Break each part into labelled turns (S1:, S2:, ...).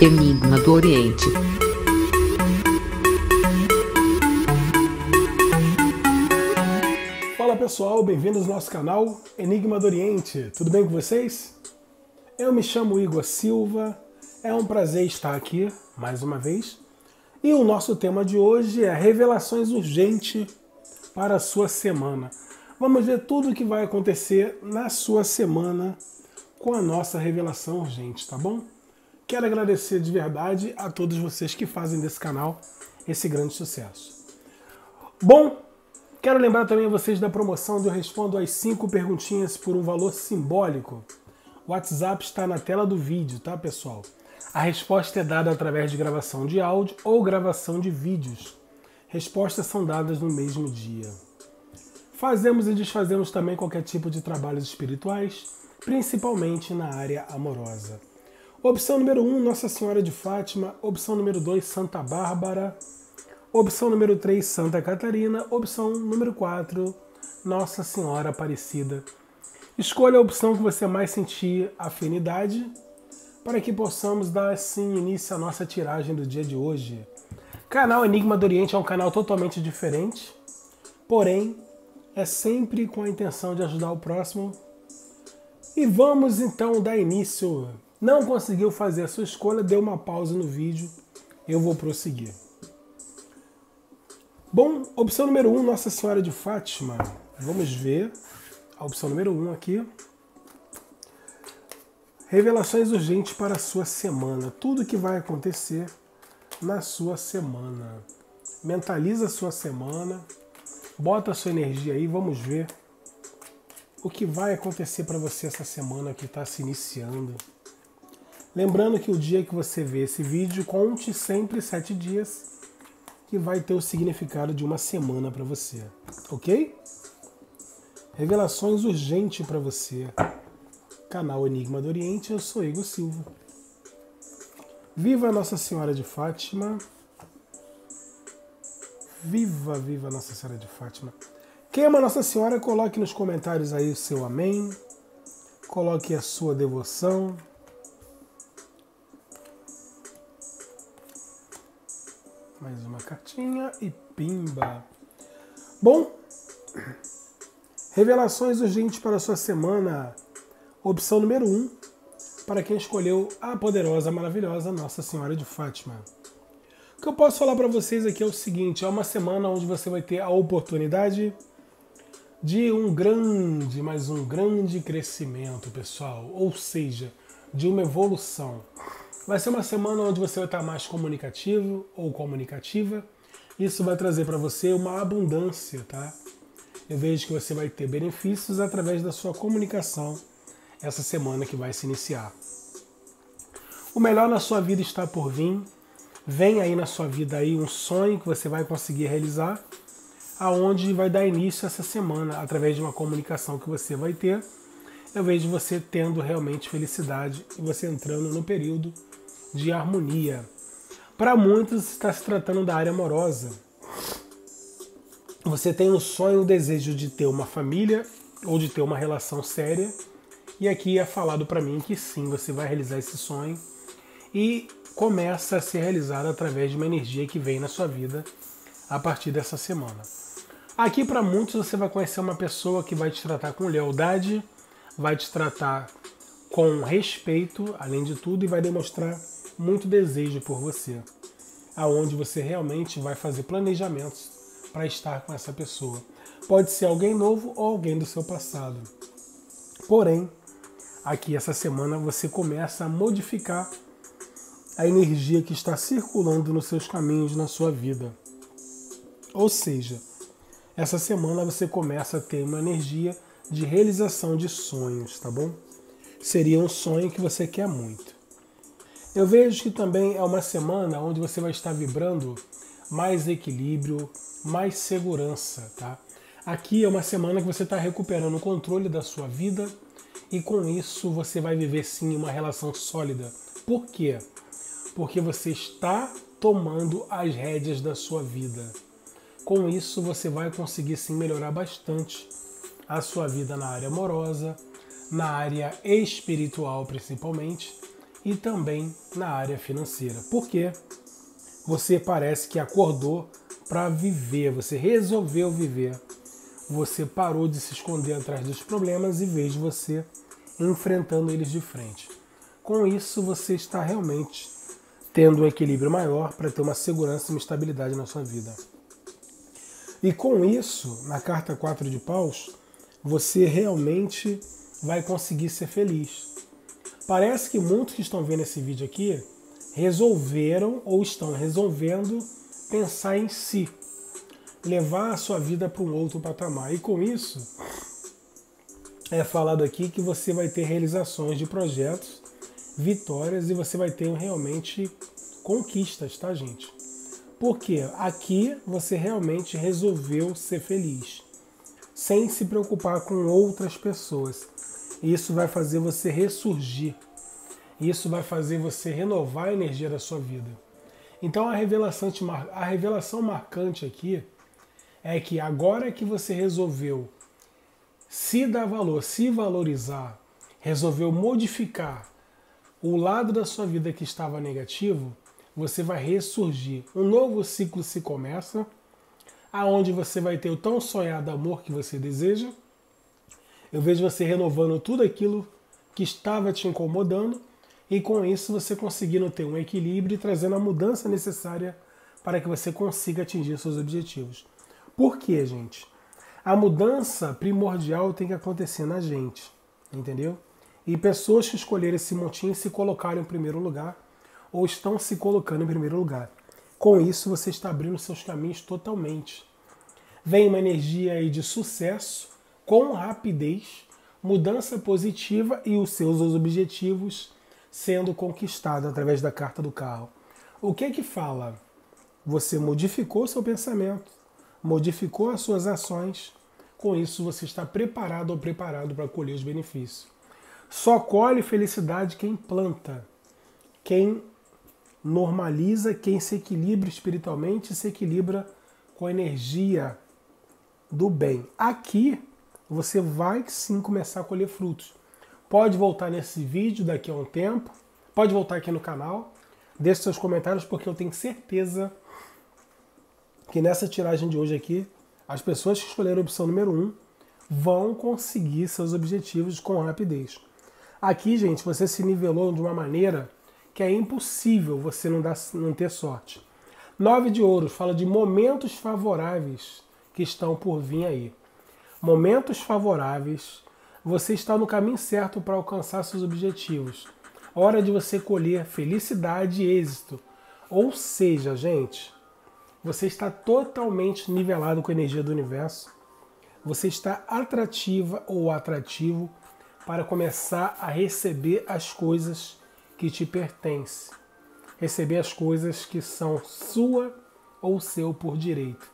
S1: Enigma do Oriente.
S2: Fala pessoal, bem-vindos ao nosso canal Enigma do Oriente. Tudo bem com vocês? Eu me chamo Igor Silva, é um prazer estar aqui mais uma vez. E o nosso tema de hoje é revelações urgentes para a sua semana. Vamos ver tudo o que vai acontecer na sua semana com a nossa revelação urgente, tá bom? Quero agradecer de verdade a todos vocês que fazem desse canal esse grande sucesso. Bom, quero lembrar também a vocês da promoção onde eu respondo as 5 perguntinhas por um valor simbólico. O WhatsApp está na tela do vídeo, tá, pessoal? A resposta é dada através de gravação de áudio ou gravação de vídeos. Respostas são dadas no mesmo dia. Fazemos e desfazemos também qualquer tipo de trabalhos espirituais, principalmente na área amorosa. Opção número 1, Nossa Senhora de Fátima. Opção número 2, Santa Bárbara. Opção número 3, Santa Catarina. Opção número 4, Nossa Senhora Aparecida. Escolha a opção que você mais sentir afinidade para que possamos dar assim início à nossa tiragem do dia de hoje. Canal Enigma do Oriente é um canal totalmente diferente, porém é sempre com a intenção de ajudar o próximo. E vamos então dar início. Não conseguiu fazer a sua escolha, deu uma pausa no vídeo, eu vou prosseguir. Bom, opção número 1, Nossa Senhora de Fátima. Vamos ver a opção número 1 aqui. Revelações urgentes para a sua semana. Tudo que vai acontecer na sua semana. Mentaliza a sua semana, bota a sua energia aí, vamos ver o que vai acontecer para você essa semana que está se iniciando. Lembrando que o dia que você vê esse vídeo, conte sempre 7 dias, que vai ter o significado de uma semana para você, ok? Revelações urgentes para você. Canal Enigma do Oriente, eu sou Igor Silva. Viva Nossa Senhora de Fátima. Viva, viva Nossa Senhora de Fátima. Quem ama Nossa Senhora, coloque nos comentários aí o seu amém. Coloque a sua devoção. Mais uma cartinha e pimba. Bom, revelações urgentes para a sua semana. Opção número 1, para quem escolheu a poderosa, maravilhosa Nossa Senhora de Fátima. O que eu posso falar para vocês aqui é o seguinte, é uma semana onde você vai ter a oportunidade de um grande crescimento, pessoal. Ou seja, de uma evolução. Vai ser uma semana onde você vai estar mais comunicativo ou comunicativa. Isso vai trazer para você uma abundância, tá? Eu vejo que você vai ter benefícios através da sua comunicação essa semana que vai se iniciar. O melhor na sua vida está por vir. Vem aí na sua vida aí um sonho que você vai conseguir realizar, aonde vai dar início essa semana através de uma comunicação que você vai ter. Eu vejo você tendo realmente felicidade e você entrando no período de harmonia. Para muitos está se tratando da área amorosa. Você tem um sonho, o desejo de ter uma família ou de ter uma relação séria. E aqui é falado para mim que sim, você vai realizar esse sonho e começa a ser realizado através de uma energia que vem na sua vida a partir dessa semana. Aqui para muitos você vai conhecer uma pessoa que vai te tratar com lealdade, vai te tratar com respeito, além de tudo, e vai demonstrar muito desejo por você, aonde você realmente vai fazer planejamentos para estar com essa pessoa. Pode ser alguém novo ou alguém do seu passado. Porém, aqui essa semana você começa a modificar a energia que está circulando nos seus caminhos na sua vida. Ou seja, essa semana você começa a ter uma energia de realização de sonhos, tá bom? Seria um sonho que você quer muito. Eu vejo que também é uma semana onde você vai estar vibrando mais equilíbrio, mais segurança, tá? Aqui é uma semana que você está recuperando o controle da sua vida e com isso você vai viver sim uma relação sólida. Por quê? Porque você está tomando as rédeas da sua vida. Com isso você vai conseguir sim melhorar bastante a sua vida na área amorosa, na área espiritual principalmente, e também na área financeira. Porque você parece que acordou para viver, você resolveu viver. Você parou de se esconder atrás dos problemas e vejo você enfrentando eles de frente. Com isso, você está realmente tendo um equilíbrio maior para ter uma segurança e uma estabilidade na sua vida. E com isso, na carta 4 de paus, você realmente vai conseguir ser feliz. Parece que muitos que estão vendo esse vídeo aqui resolveram ou estão resolvendo pensar em si, levar a sua vida para um outro patamar. E com isso, é falado aqui que você vai ter realizações de projetos, vitórias e você vai ter realmente conquistas, tá, gente? Porque aqui você realmente resolveu ser feliz, sem se preocupar com outras pessoas. Isso vai fazer você ressurgir. Isso vai fazer você renovar a energia da sua vida. Então a revelação marcante aqui é que agora que você resolveu se dar valor, se valorizar, resolveu modificar o lado da sua vida que estava negativo, você vai ressurgir. Um novo ciclo se começa, aonde você vai ter o tão sonhado amor que você deseja. Eu vejo você renovando tudo aquilo que estava te incomodando e com isso você conseguindo ter um equilíbrio e trazendo a mudança necessária para que você consiga atingir seus objetivos. Por quê, gente? A mudança primordial tem que acontecer na gente, entendeu? E pessoas que escolheram esse montinho se colocaram em primeiro lugar ou estão se colocando em primeiro lugar. Com isso, você está abrindo seus caminhos totalmente. Vem uma energia aí de sucesso, com rapidez, mudança positiva e os seus objetivos sendo conquistados através da carta do carro. O que que fala? Você modificou seu pensamento, modificou as suas ações, com isso você está preparado ou preparado para colher os benefícios. Só colhe felicidade quem planta, quem normaliza, quem se equilibra espiritualmente, se equilibra com a energia do bem. Aqui você vai sim começar a colher frutos. Pode voltar nesse vídeo daqui a um tempo, pode voltar aqui no canal, deixe seus comentários porque eu tenho certeza que nessa tiragem de hoje aqui, as pessoas que escolheram a opção número 1 vão conseguir seus objetivos com rapidez. Aqui, gente, você se nivelou de uma maneira que é impossível você não ter sorte. 9 de ouros fala de momentos favoráveis que estão por vir aí. Momentos favoráveis, você está no caminho certo para alcançar seus objetivos. Hora de você colher felicidade e êxito. Ou seja, gente, você está totalmente nivelado com a energia do universo. Você está atrativa ou atrativo para começar a receber as coisas que te pertencem. Receber as coisas que são sua ou seu por direito.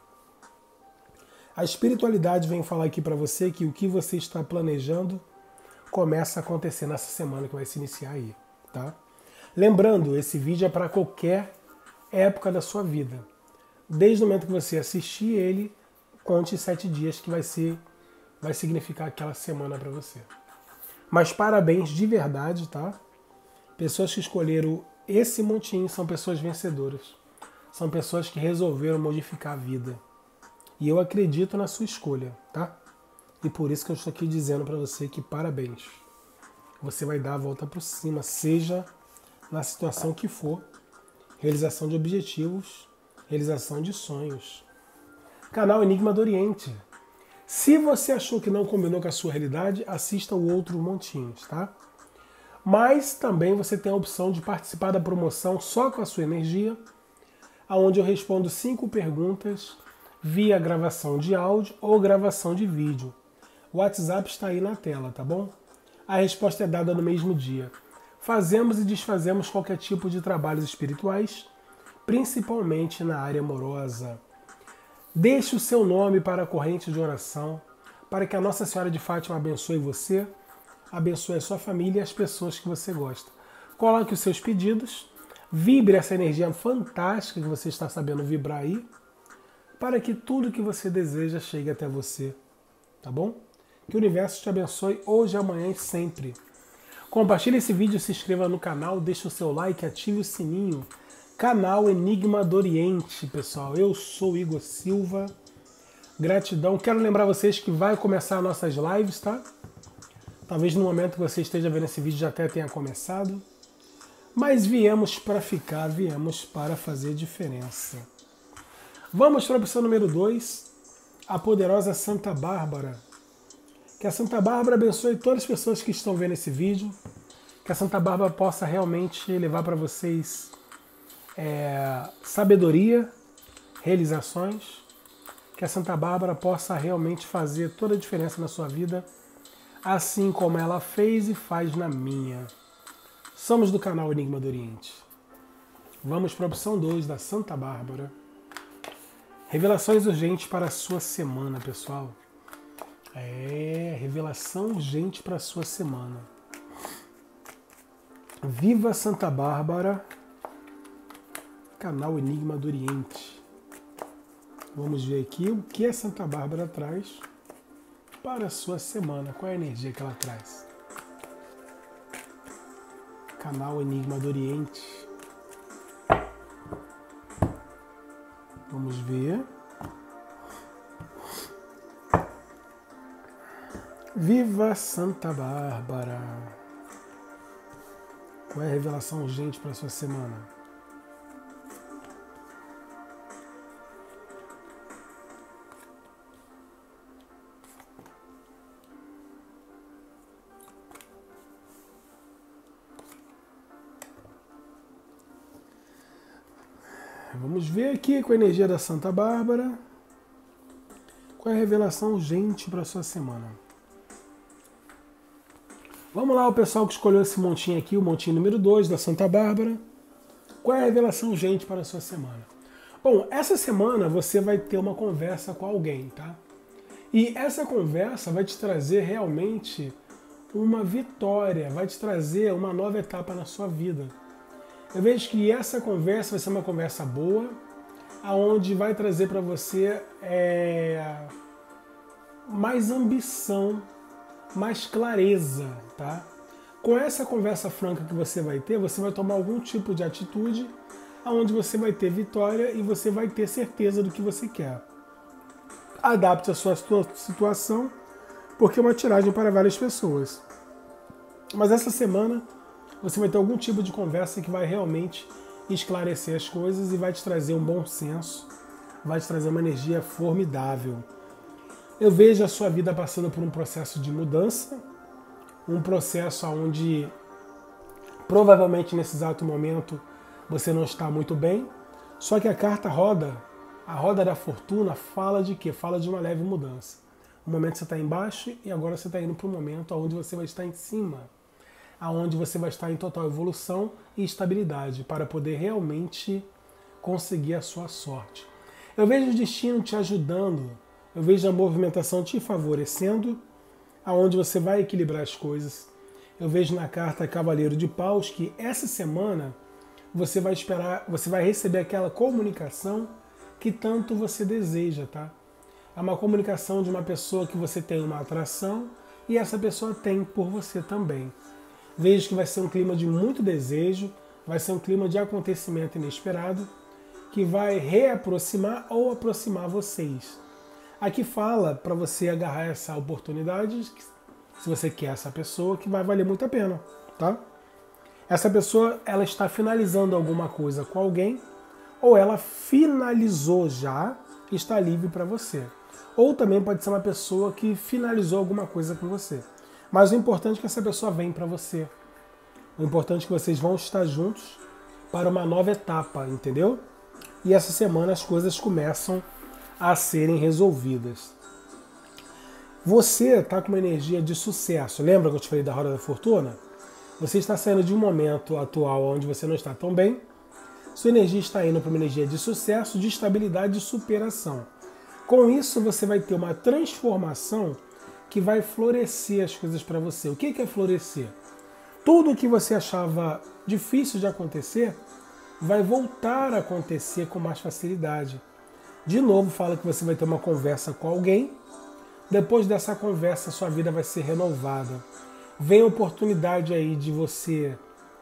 S2: A espiritualidade vem falar aqui para você que o que você está planejando começa a acontecer nessa semana que vai se iniciar aí, tá? Lembrando, esse vídeo é para qualquer época da sua vida. Desde o momento que você assistir ele, conte 7 dias que vai significar aquela semana para você. Mas parabéns de verdade, tá? Pessoas que escolheram esse montinho são pessoas vencedoras. São pessoas que resolveram modificar a vida. E eu acredito na sua escolha, tá? E por isso que eu estou aqui dizendo para você que parabéns. Você vai dar a volta por cima, seja na situação que for. Realização de objetivos, realização de sonhos. Canal Enigma do Oriente. Se você achou que não combinou com a sua realidade, assista o outro montinhos, tá? Mas também você tem a opção de participar da promoção só com a sua energia, onde eu respondo 5 perguntas via gravação de áudio ou gravação de vídeo. O WhatsApp está aí na tela, tá bom? A resposta é dada no mesmo dia. Fazemos e desfazemos qualquer tipo de trabalhos espirituais, principalmente na área amorosa. Deixe o seu nome para a corrente de oração, para que a Nossa Senhora de Fátima abençoe você, abençoe a sua família e as pessoas que você gosta. Coloque os seus pedidos, vibre essa energia fantástica que você está sabendo vibrar aí, para que tudo que você deseja chegue até você, tá bom? Que o universo te abençoe hoje, amanhã e sempre. Compartilhe esse vídeo, se inscreva no canal, deixe o seu like, ative o sininho. Canal Enigma do Oriente, pessoal. Eu sou Igor Silva. Gratidão. Quero lembrar vocês que vai começar nossas lives, tá? Talvez no momento que você esteja vendo esse vídeo já até tenha começado. Mas viemos para ficar, viemos para fazer diferença. Vamos para a opção número 2, a poderosa Santa Bárbara. Que a Santa Bárbara abençoe todas as pessoas que estão vendo esse vídeo. Que a Santa Bárbara possa realmente levar para vocês sabedoria, realizações. Que a Santa Bárbara possa realmente fazer toda a diferença na sua vida, assim como ela fez e faz na minha. Somos do canal Enigma do Oriente. Vamos para a opção 2 da Santa Bárbara. Revelações urgentes para a sua semana, pessoal. Revelação urgente para a sua semana. Viva Santa Bárbara, canal Enigma do Oriente. Vamos ver aqui o que a Santa Bárbara traz para a sua semana. Qual é a energia que ela traz? Canal Enigma do Oriente. Vamos ver. Viva Santa Bárbara. Qual é a revelação urgente para a sua semana? Vamos ver aqui com a energia da Santa Bárbara. Qual é a revelação urgente para a sua semana? Vamos lá, o pessoal que escolheu esse montinho aqui, o montinho número 2 da Santa Bárbara. Qual é a revelação urgente para a sua semana? Bom, essa semana você vai ter uma conversa com alguém, tá? E essa conversa vai te trazer realmente uma vitória, vai te trazer uma nova etapa na sua vida. Eu vejo que essa conversa vai ser uma conversa boa, aonde vai trazer para você mais ambição, mais clareza, tá? Com essa conversa franca que você vai ter, você vai tomar algum tipo de atitude, aonde você vai ter vitória e você vai ter certeza do que você quer. Adapte a sua situação, porque é uma tiragem para várias pessoas. Mas essa semana você vai ter algum tipo de conversa que vai realmente esclarecer as coisas e vai te trazer um bom senso, vai te trazer uma energia formidável. Eu vejo a sua vida passando por um processo de mudança, um processo onde provavelmente nesse exato momento você não está muito bem, só que a carta roda, a roda da fortuna fala de quê? Fala de uma leve mudança. No momento você está embaixo e agora você está indo para um momento onde você vai estar em cima, aonde você vai estar em total evolução e estabilidade para poder realmente conseguir a sua sorte. Eu vejo o destino te ajudando, eu vejo a movimentação te favorecendo, aonde você vai equilibrar as coisas. Eu vejo na carta Cavaleiro de Paus que essa semana você vai receber aquela comunicação que tanto você deseja, tá? É uma comunicação de uma pessoa que você tem uma atração e essa pessoa tem por você também. Vejo que vai ser um clima de muito desejo, vai ser um clima de acontecimento inesperado, que vai reaproximar ou aproximar vocês. Aqui fala para você agarrar essa oportunidade, se você quer essa pessoa, que vai valer muito a pena, tá? Essa pessoa, ela está finalizando alguma coisa com alguém, ou ela finalizou já e está livre para você. Ou também pode ser uma pessoa que finalizou alguma coisa com você. Mas o importante é que essa pessoa vem para você. O importante é que vocês vão estar juntos para uma nova etapa, entendeu? E essa semana as coisas começam a serem resolvidas. Você está com uma energia de sucesso. Lembra que eu te falei da Roda da Fortuna? Você está saindo de um momento atual onde você não está tão bem. Sua energia está indo para uma energia de sucesso, de estabilidade e superação. Com isso, você vai ter uma transformação que vai florescer as coisas para você. O que é florescer? Tudo o que você achava difícil de acontecer vai voltar a acontecer com mais facilidade. De novo, fala que você vai ter uma conversa com alguém. Depois dessa conversa, sua vida vai ser renovada. vem a oportunidade aí de você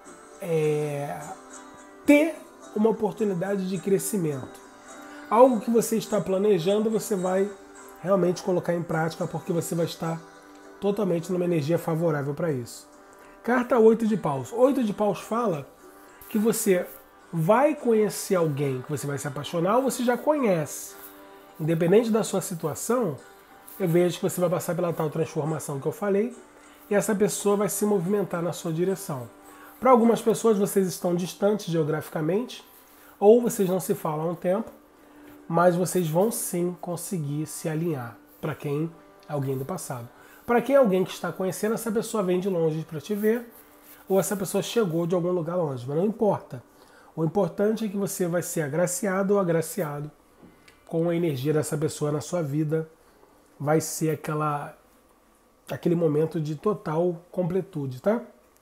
S2: ter uma oportunidade de crescimento. Algo que você está planejando, você vai realmente colocar em prática, porque você vai estar totalmente numa energia favorável para isso. Carta 8 de paus. 8 de paus fala que você vai conhecer alguém, que você vai se apaixonar, ou você já conhece. Independente da sua situação, eu vejo que você vai passar pela tal transformação que eu falei, e essa pessoa vai se movimentar na sua direção. Para algumas pessoas, vocês estão distantes geograficamente, ou vocês não se falam há um tempo, mas vocês vão sim conseguir se alinhar. Para quem? Alguém do passado. Para quem é alguém que está conhecendo, essa pessoa vem de longe para te ver, ou essa pessoa chegou de algum lugar longe, mas não importa. O importante é que você vai ser agraciado ou agraciado com a energia dessa pessoa na sua vida. Vai ser aquele momento de total completude, tá?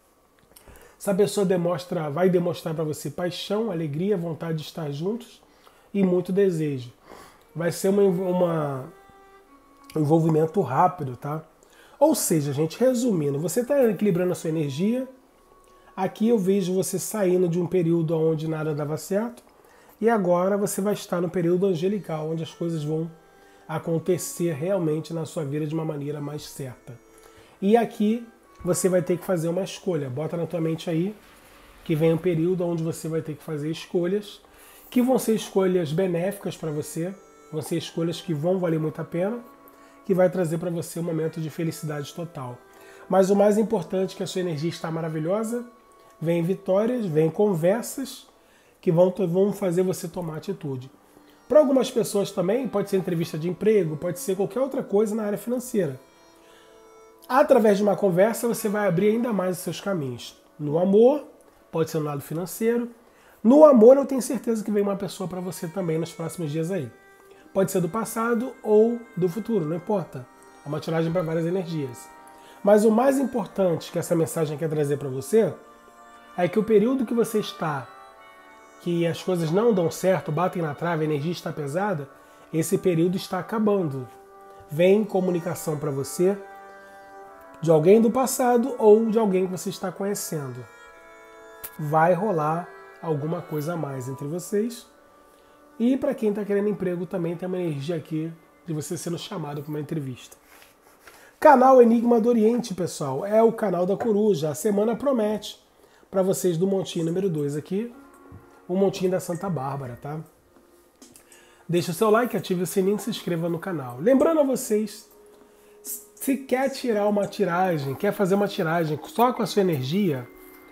S2: Essa pessoa vai demonstrar para você paixão, alegria, vontade de estar juntos e muito desejo. Vai ser um envolvimento rápido, tá? Ou seja, gente, resumindo, você está equilibrando a sua energia. Aqui eu vejo você saindo de um período onde nada dava certo e agora você vai estar no período angelical, onde as coisas vão acontecer realmente na sua vida de uma maneira mais certa. E aqui você vai ter que fazer uma escolha. Bota na tua mente aí que vem um período onde você vai ter que fazer escolhas que vão ser escolhas benéficas para você, vão ser escolhas que vão valer muito a pena, que vai trazer para você um momento de felicidade total. Mas o mais importante é que a sua energia está maravilhosa, vem vitórias, vem conversas que vão fazer você tomar atitude. Para algumas pessoas também, pode ser entrevista de emprego, pode ser qualquer outra coisa na área financeira. Através de uma conversa, você vai abrir ainda mais os seus caminhos. No amor, pode ser no lado financeiro. No amor, eu tenho certeza que vem uma pessoa para você também nos próximos dias aí. Pode ser do passado ou do futuro, não importa. É uma tiragem para várias energias. Mas o mais importante que essa mensagem quer trazer para você é que o período que você está, que as coisas não dão certo, batem na trave, a energia está pesada, esse período está acabando. Vem comunicação para você de alguém do passado ou de alguém que você está conhecendo. Vai rolar alguma coisa a mais entre vocês. E para quem está querendo emprego também tem uma energia aqui de você sendo chamado para uma entrevista. Canal Enigma do Oriente, pessoal, é o canal da coruja. A semana promete para vocês do montinho número 2 aqui, o montinho da Santa Bárbara, tá? Deixa o seu like, ative o sininho e se inscreva no canal. Lembrando a vocês, se quer tirar uma tiragem, quer fazer uma tiragem só com a sua energia,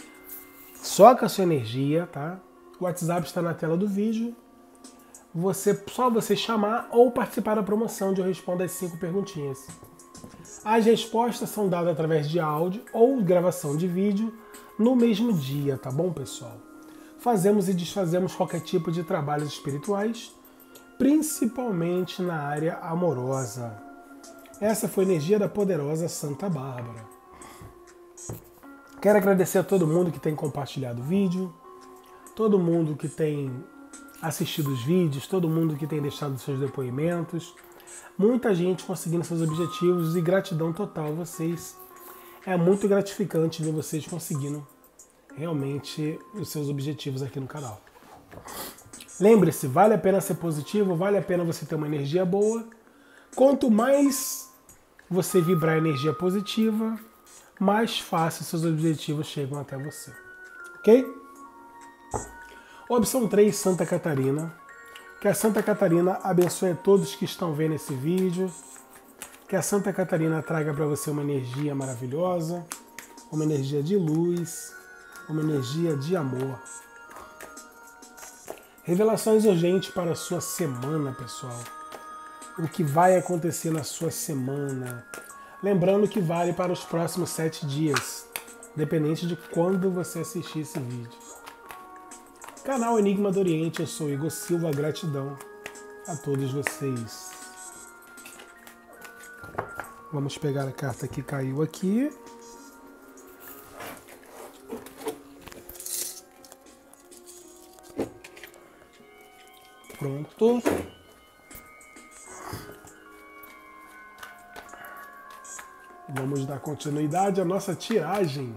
S2: tá? O WhatsApp está na tela do vídeo. Só você chamar ou participar da promoção onde eu respondo as 5 perguntinhas. As respostas são dadas através de áudio ou gravação de vídeo no mesmo dia, tá bom, pessoal? Fazemos e desfazemos qualquer tipo de trabalhos espirituais, principalmente na área amorosa. Essa foi a energia da poderosa Santa Bárbara. Quero agradecer a todo mundo que tem compartilhado o vídeo, todo mundo que tem assistido os vídeos, todo mundo que tem deixado seus depoimentos, muita gente conseguindo seus objetivos e gratidão total a vocês. É muito gratificante ver vocês conseguindo realmente os seus objetivos aqui no canal. Lembre-se, vale a pena ser positivo, vale a pena você ter uma energia boa. Quanto mais você vibrar energia positiva, mais fácil seus objetivos chegam até você. Ok? Opção 3, Santa Catarina. Que a Santa Catarina abençoe a todos que estão vendo esse vídeo. Que a Santa Catarina traga para você uma energia maravilhosa, uma energia de luz, uma energia de amor. Revelações urgentes para a sua semana, pessoal. O que vai acontecer na sua semana. Lembrando que vale para os próximos 7 dias, dependente de quando você assistir esse vídeo. Canal Enigma do Oriente, eu sou Igor Silva, gratidão a todos vocês. Vamos pegar a carta que caiu aqui. Pronto. Vamos dar continuidade à nossa tiragem.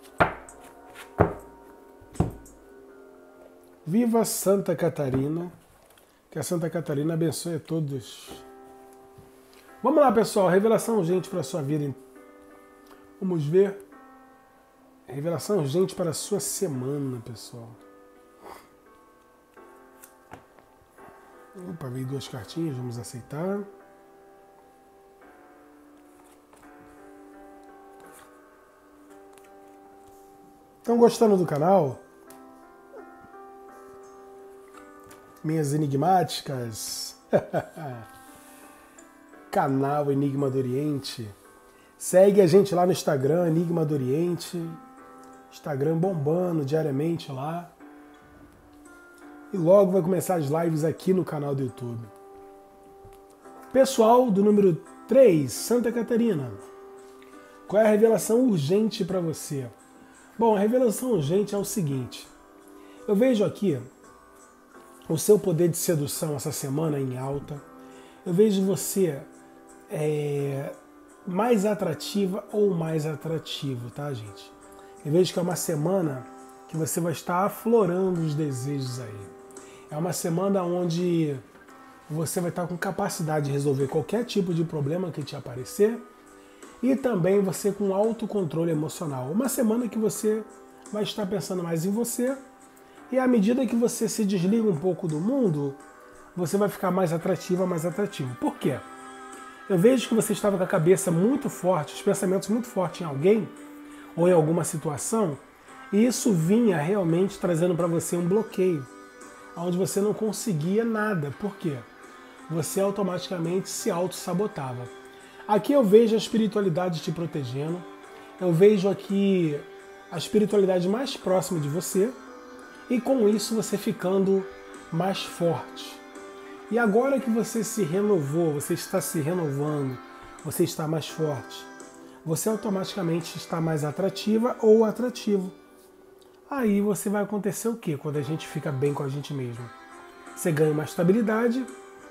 S2: Viva Santa Catarina, que a Santa Catarina abençoe a todos. Vamos lá, pessoal, revelação urgente para a sua vida. Vamos ver. Revelação urgente para a sua semana, pessoal. Opa, veio 2 cartinhas, vamos aceitar. Estão gostando do canal? Minhas enigmáticas. Canal Enigma do Oriente. Segue a gente lá no Instagram, Enigma do Oriente. Instagram bombando diariamente lá. E logo vai começar as lives aqui no canal do YouTube. Pessoal do número 3, Santa Catarina. Qual é a revelação urgente para você? Bom, a revelação urgente é o seguinte. Eu vejo aqui o seu poder de sedução essa semana em alta. Eu vejo você mais atrativa ou mais atrativo, tá, gente? Eu vejo que é uma semana que você vai estar aflorando os desejos aí. É uma semana onde você vai estar com capacidade de resolver qualquer tipo de problema que te aparecer e também você com autocontrole emocional. Uma semana que você vai estar pensando mais em você e à medida que você se desliga um pouco do mundo, você vai ficar mais atrativa, mais atrativo. Por quê? Eu vejo que você estava com a cabeça muito forte, os pensamentos muito fortes em alguém ou em alguma situação, e isso vinha realmente trazendo para você um bloqueio, onde você não conseguia nada. Por quê? Você automaticamente se auto-sabotava. Aqui eu vejo a espiritualidade te protegendo, eu vejo aqui a espiritualidade mais próxima de você, e com isso você ficando mais forte. E agora que você se renovou, você está se renovando, você está mais forte, você automaticamente está mais atrativa ou atrativo. Aí você vai acontecer o quê quando a gente fica bem com a gente mesmo? Você ganha uma estabilidade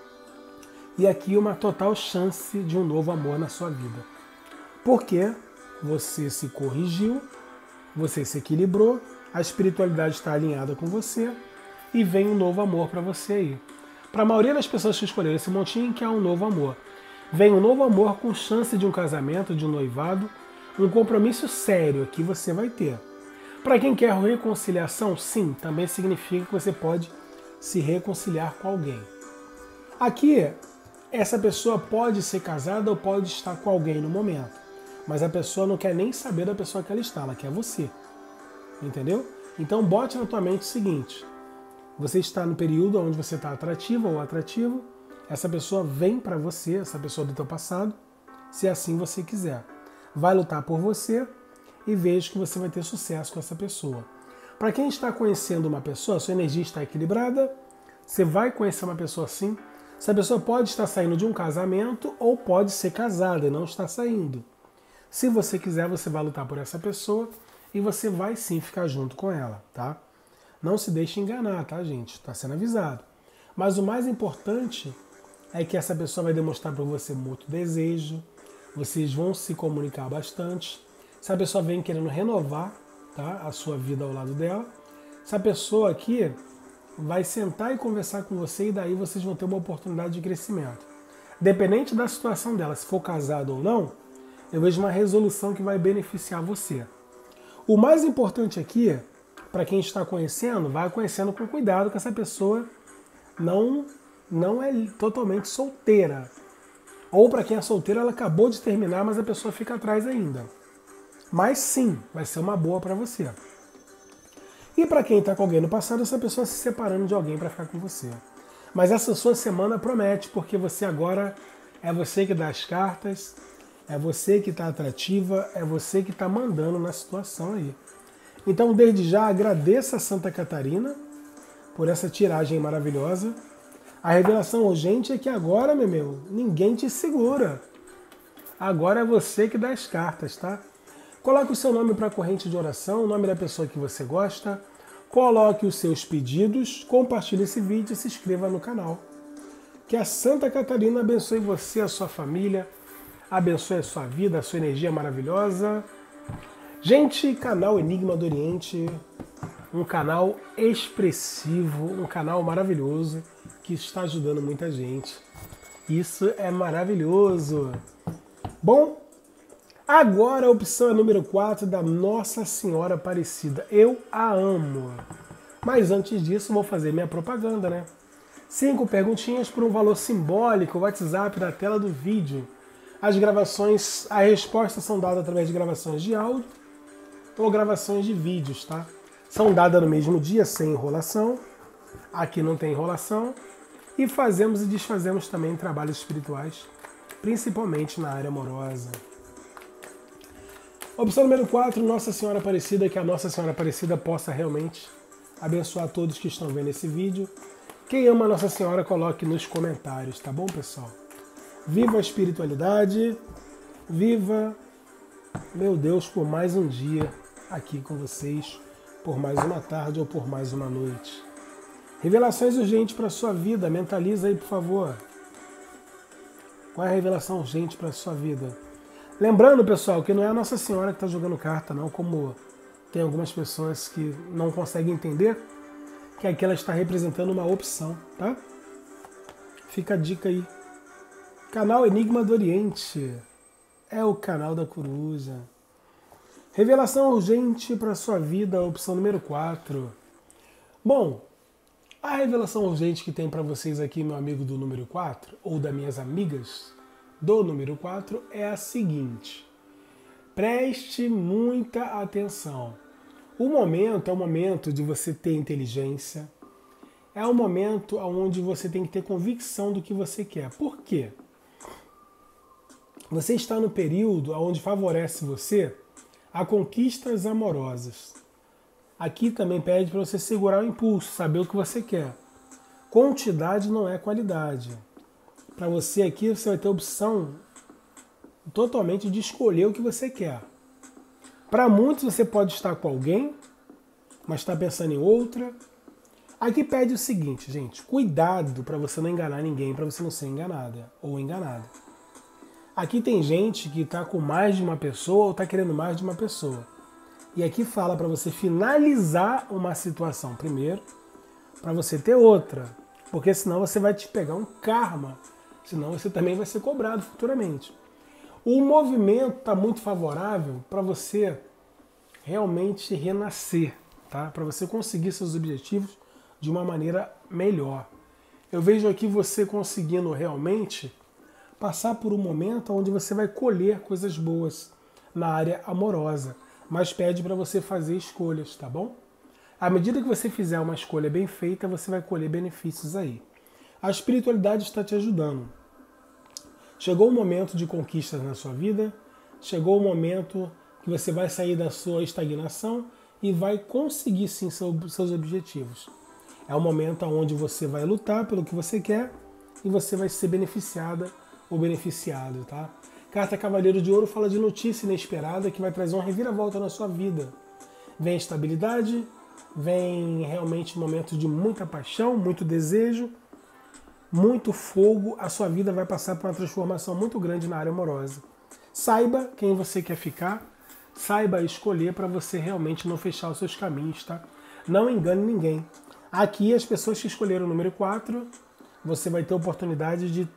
S2: e aqui uma total chance de um novo amor na sua vida. Porque você se corrigiu, você se equilibrou, a espiritualidade está alinhada com você e vem um novo amor para você aí. Para a maioria das pessoas que escolheram esse montinho, que é um novo amor. Vem um novo amor com chance de um casamento, de um noivado, um compromisso sério que você vai ter. Para quem quer reconciliação, sim, também significa que você pode se reconciliar com alguém. Aqui, essa pessoa pode ser casada ou pode estar com alguém no momento, mas a pessoa não quer nem saber da pessoa que ela está, ela quer você. Entendeu? Então bote na tua mente o seguinte: você está no período onde você está atrativa ou atrativo, essa pessoa vem para você, essa pessoa do teu passado, se assim você quiser. Vai lutar por você e veja que você vai ter sucesso com essa pessoa. Para quem está conhecendo uma pessoa, sua energia está equilibrada, você vai conhecer uma pessoa assim. Essa pessoa pode estar saindo de um casamento ou pode ser casada e não está saindo. Se você quiser, você vai lutar por essa pessoa e você vai sim ficar junto com ela, tá? Não se deixe enganar, tá, gente? Está sendo avisado. Mas o mais importante é que essa pessoa vai demonstrar para você muito desejo, vocês vão se comunicar bastante. Essa pessoa vem querendo renovar, tá, a sua vida ao lado dela. Essa pessoa aqui vai sentar e conversar com você e daí vocês vão ter uma oportunidade de crescimento. Dependente da situação dela, se for casado ou não, eu vejo uma resolução que vai beneficiar você. O mais importante aqui, para quem está conhecendo, vai conhecendo com cuidado que essa pessoa não é totalmente solteira. Ou para quem é solteira, ela acabou de terminar, mas a pessoa fica atrás ainda. Mas sim, vai ser uma boa para você. E para quem está com alguém no passado, essa pessoa se separando de alguém para ficar com você. Mas essa sua semana promete, porque você agora é você que dá as cartas, é você que está atrativa, é você que está mandando na situação aí. Então, desde já, agradeça a Santa Catarina por essa tiragem maravilhosa. A revelação urgente é que agora, meu, ninguém te segura. Agora é você que dá as cartas, tá? Coloque o seu nome para a corrente de oração, o nome da pessoa que você gosta. Coloque os seus pedidos, compartilhe esse vídeo e se inscreva no canal. Que a Santa Catarina abençoe você, a sua família, abençoe a sua vida, a sua energia maravilhosa. Gente, canal Enigma do Oriente, um canal expressivo, um canal maravilhoso que está ajudando muita gente. Isso é maravilhoso. Bom, agora a opção é número 4 da Nossa Senhora Aparecida. Eu a amo. Mas antes disso, vou fazer minha propaganda, né? 5 perguntinhas por um valor simbólico, o WhatsApp na tela do vídeo. As gravações, a resposta são dadas através de gravações de áudio ou gravações de vídeos, tá? São dadas no mesmo dia, sem enrolação. Aqui não tem enrolação. E fazemos e desfazemos também trabalhos espirituais, principalmente na área amorosa. Opção número 4, Nossa Senhora Aparecida, que a Nossa Senhora Aparecida possa realmente abençoar todos que estão vendo esse vídeo. Quem ama a Nossa Senhora, coloque nos comentários, tá bom, pessoal? Viva a espiritualidade, viva, meu Deus, por mais um dia aqui com vocês, por mais uma tarde ou por mais uma noite. Revelações urgentes para a sua vida, mentaliza aí, por favor. Qual é a revelação urgente para a sua vida? Lembrando, pessoal, que não é a Nossa Senhora que está jogando carta, não, como tem algumas pessoas que não conseguem entender, que aqui ela está representando uma opção, tá? Fica a dica aí. Canal Enigma do Oriente é o canal da coruja. Revelação urgente para a sua vida, opção número 4. Bom, a revelação urgente que tem para vocês aqui, meu amigo do número 4, ou das minhas amigas do número 4, é a seguinte. Preste muita atenção. O momento é o momento de você ter inteligência, é o momento onde você tem que ter convicção do que você quer. Por quê? Você está no período onde favorece você a conquistas amorosas. Aqui também pede para você segurar o impulso, saber o que você quer. Quantidade não é qualidade. Para você aqui, você vai ter a opção totalmente de escolher o que você quer. Para muitos, você pode estar com alguém, mas está pensando em outra. Aqui pede o seguinte, gente, cuidado para você não enganar ninguém, para você não ser enganada ou enganado. Aqui tem gente que está com mais de uma pessoa ou está querendo mais de uma pessoa. E aqui fala para você finalizar uma situação primeiro, para você ter outra. Porque senão você vai te pegar um karma, senão você também vai ser cobrado futuramente. O movimento está muito favorável para você realmente renascer, tá? Para você conseguir seus objetivos de uma maneira melhor. Eu vejo aqui você conseguindo realmente passar por um momento onde você vai colher coisas boas na área amorosa, mas pede para você fazer escolhas, tá bom? À medida que você fizer uma escolha bem feita, você vai colher benefícios aí. A espiritualidade está te ajudando. Chegou o momento de conquistas na sua vida, chegou o momento que você vai sair da sua estagnação e vai conseguir sim seus objetivos. É o momento onde você vai lutar pelo que você quer e você vai ser beneficiada ou beneficiado, tá? Carta Cavaleiro de Ouro fala de notícia inesperada que vai trazer uma reviravolta na sua vida. Vem estabilidade, vem realmente momentos de muita paixão, muito desejo, muito fogo. A sua vida vai passar por uma transformação muito grande na área amorosa. Saiba quem você quer ficar, saiba escolher para você realmente não fechar os seus caminhos, tá? Não engane ninguém. Aqui, as pessoas que escolheram o número 4, você vai ter a oportunidade de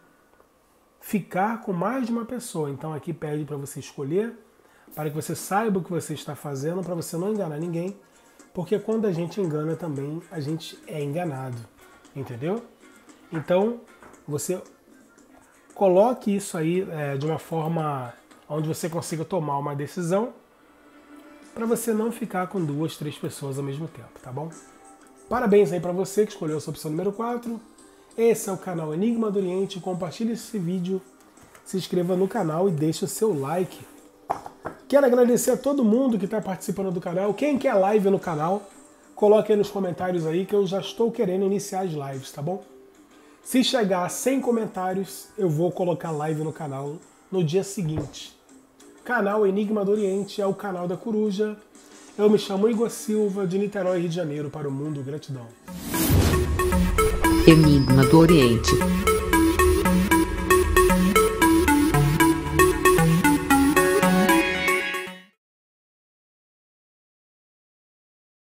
S2: ficar com mais de uma pessoa. Então aqui pede para você escolher, para que você saiba o que você está fazendo, para você não enganar ninguém, porque quando a gente engana também, a gente é enganado, entendeu? Então, você coloque isso aí de uma forma onde você consiga tomar uma decisão, para você não ficar com 2, 3 pessoas ao mesmo tempo, tá bom? Parabéns aí para você que escolheu essa opção número 4. Esse é o canal Enigma do Oriente. Compartilhe esse vídeo, se inscreva no canal e deixe o seu like. Quero agradecer a todo mundo que está participando do canal. Quem quer live no canal, coloque aí nos comentários aí que eu já estou querendo iniciar as lives, tá bom? Se chegar a 100 comentários, eu vou colocar live no canal no dia seguinte. Canal Enigma do Oriente é o canal da coruja. Eu me chamo Igor Silva, de Niterói, Rio de Janeiro, para o mundo. Gratidão.
S1: Enigma do Oriente.